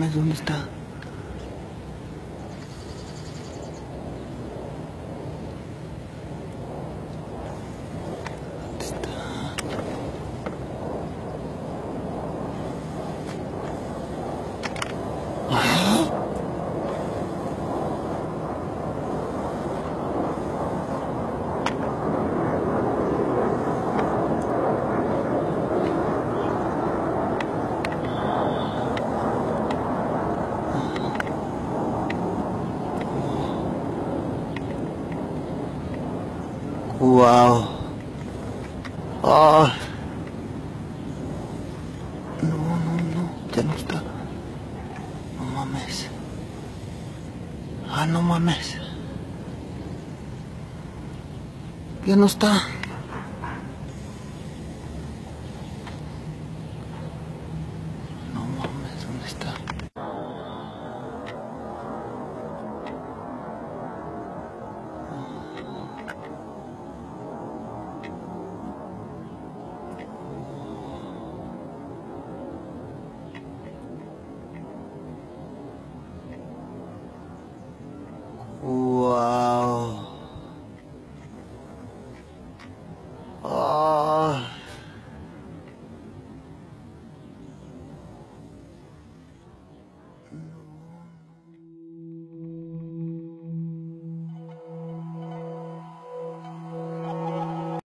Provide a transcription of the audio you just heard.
mames, ¿dónde está? ¿Dónde está? ¡Ah! Wow. Ah. No, ya no está. No mames. Ah, no mames. Ya no está.